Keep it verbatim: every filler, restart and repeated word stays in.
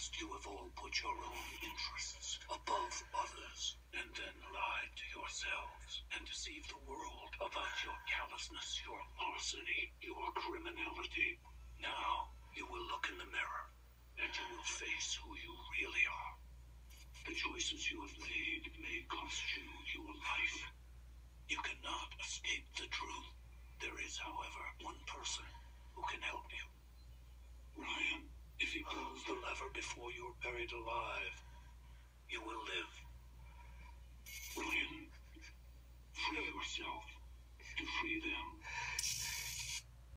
past, you have all put your own interests above others, and then lied to yourselves and deceived the world about your callousness, your larceny, your criminality. Now, you will look in the mirror, and you will face who you really are. The choices you have made may cost you your life. You cannot escape the truth. There is, however, one person who can help you. Ryan, if he pulls the lever before you're buried alive, you will live. Ryan, free yourself to free them.